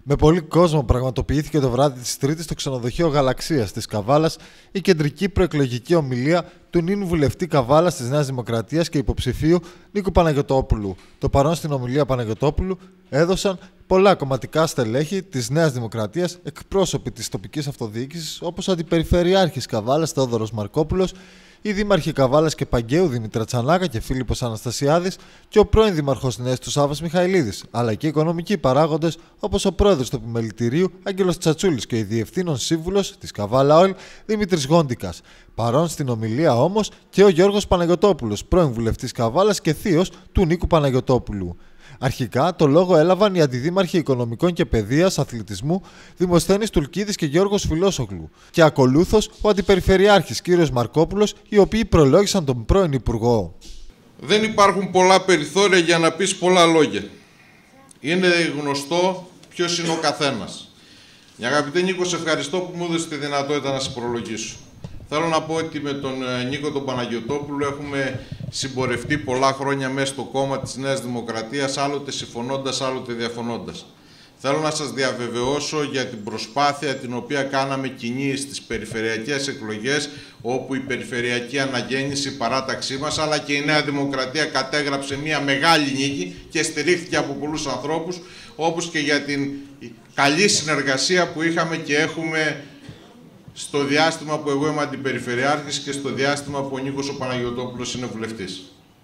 Με πολύ κόσμο πραγματοποιήθηκε το βράδυ της Τρίτης στο ξενοδοχείο Γαλαξίας της Καβάλας η κεντρική προεκλογική ομιλία του νυν βουλευτή Καβάλας της Νέας Δημοκρατίας και υποψηφίου Νίκου Παναγιωτόπουλου. Το παρόν στην ομιλία Παναγιωτόπουλου έδωσαν πολλά κομματικά στελέχη της Νέας Δημοκρατίας, εκπρόσωποι της τοπικής αυτοδιοίκησης όπως ο Αντιπεριφερειάρχης Καβάλας Θεόδωρος Μαρκόπουλος, οι δήμαρχοι Καβάλας και Παγκαίου Δημήτρα Τσανάκα και Φίλιππος Αναστασιάδης και ο πρώην δήμαρχος Νέας του Σάββας Μιχαηλίδης, αλλά και οικονομικοί παράγοντες όπως ο πρόεδρος του επιμελητηρίου Άγγελος Τσατσούλης και η διευθύνων σύμβουλος της Καβάλα Oil Δημήτρης Γόντικας. Παρόν στην ομιλία όμως και ο Γιώργος Παναγιωτόπουλος, πρώην βουλευτής Καβάλας και θείος του Νίκου Παναγιωτόπουλου. Αρχικά το λόγο έλαβαν οι αντιδήμαρχοι Οικονομικών και Παιδείας, Αθλητισμού Δημοσθένης Τουλκίδης και Γιώργος Φιλόσογλου και ακολούθως ο Αντιπεριφερειάρχης κ. Μαρκόπουλος, οι οποίοι προλόγησαν τον πρώην Υπουργό. Δεν υπάρχουν πολλά περιθώρια για να πεις πολλά λόγια. Είναι γνωστό ποιος είναι ο καθένας. Αγαπητέ Νίκο, σε ευχαριστώ που μου έδωσες τη δυνατότητα να σε προλογίσω. Θέλω να πω ότι με τον Νίκο τον Παναγιωτόπουλο έχουμε συμπορευτεί πολλά χρόνια μέσα στο κόμμα της Νέας Δημοκρατίας, άλλοτε συμφωνώντας, άλλοτε διαφωνώντας. Θέλω να σας διαβεβαιώσω για την προσπάθεια την οποία κάναμε κοινή στις περιφερειακές εκλογές, όπου η περιφερειακή αναγέννηση, η παράταξή μας, αλλά και η Νέα Δημοκρατία κατέγραψε μια μεγάλη νίκη και στηρίχθηκε από πολλούς ανθρώπους, όπως και για την καλή συνεργασία που είχαμε και έχουμε στο διάστημα που εγώ είμαι αντιπεριφερειάρχης και στο διάστημα που ο Νίκος ο Παναγιωτόπουλος είναι βουλευτής.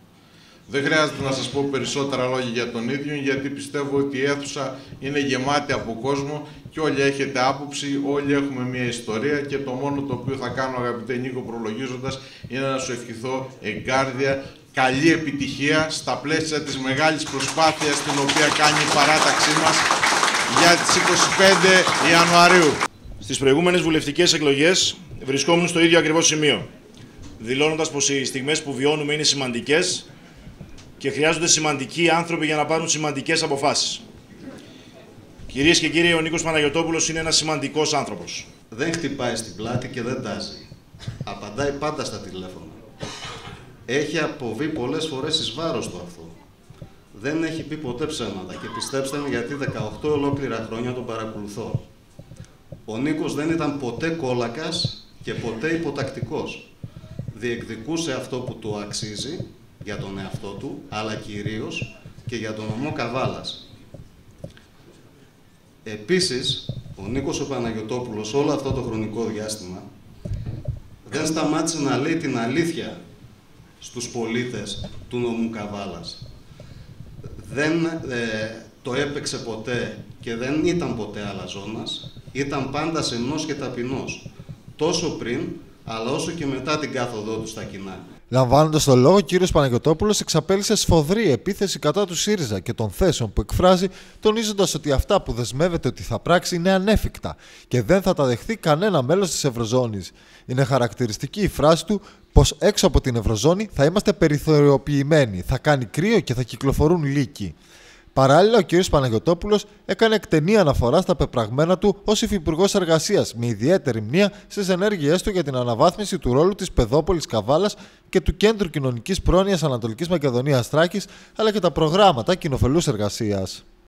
Δεν χρειάζεται να σας πω περισσότερα λόγια για τον ίδιο, γιατί πιστεύω ότι η αίθουσα είναι γεμάτη από κόσμο και όλοι έχετε άποψη, όλοι έχουμε μια ιστορία και το μόνο το οποίο θα κάνω, αγαπητέ Νίκο, προλογίζοντας, είναι να σου ευχηθώ εγκάρδια καλή επιτυχία στα πλαίσια της μεγάλης προσπάθειας την οποία κάνει η παράταξή μας για τις 25 Ιανουαρίου. Στις προηγούμενες βουλευτικές εκλογές βρισκόμουν στο ίδιο ακριβώς σημείο, δηλώνοντας πως οι στιγμές που βιώνουμε είναι σημαντικές και χρειάζονται σημαντικοί άνθρωποι για να πάρουν σημαντικές αποφάσεις. Κυρίες και κύριοι, ο Νίκος Παναγιωτόπουλος είναι ένας σημαντικός άνθρωπος. Δεν χτυπάει στην πλάτη και δεν τάζει. Απαντάει πάντα στα τηλέφωνα. Έχει αποβεί πολλές φορές εις βάρος του αυτό. Δεν έχει πει ποτέ ψέματα και πιστέψτε με, γιατί 18 ολόκληρα χρόνια τον παρακολουθώ. Ο Νίκος δεν ήταν ποτέ κόλακας και ποτέ υποτακτικός. Διεκδικούσε αυτό που του αξίζει για τον εαυτό του, αλλά κυρίως και για τον νομό Καβάλας. Επίσης, ο Νίκος ο Παναγιωτόπουλος όλο αυτό το χρονικό διάστημα δεν σταμάτησε να λέει την αλήθεια στους πολίτες του νομού Καβάλας. Δεν το έπαιξε ποτέ και δεν ήταν ποτέ αλαζόνας. Ήταν πάντα σεμνός και ταπεινός, τόσο πριν, αλλά όσο και μετά την κάθοδό του στα κοινά. Λαμβάνοντας το λόγο, ο κ. Παναγιωτόπουλος εξαπέλυσε σφοδρή επίθεση κατά του ΣΥΡΙΖΑ και των θέσεων που εκφράζει, τονίζοντας ότι αυτά που δεσμεύεται ότι θα πράξει είναι ανέφικτα και δεν θα τα δεχθεί κανένα μέλος της Ευρωζώνης. Είναι χαρακτηριστική η φράση του πως έξω από την Ευρωζώνη θα είμαστε περιθωριοποιημένοι, θα κάνει κρύο και θα κυκλοφορούν λύκοι. Παράλληλα, ο κ. Παναγιωτόπουλος έκανε εκτενή αναφορά στα πεπραγμένα του ως υφυπουργός εργασίας, με ιδιαίτερη μνήα στις ενέργειές του για την αναβάθμιση του ρόλου της Παιδόπολης Καβάλας και του Κέντρου Κοινωνικής Πρόνοιας Ανατολικής Μακεδονίας Θράκης, αλλά και τα προγράμματα κοινοφελούς εργασίας.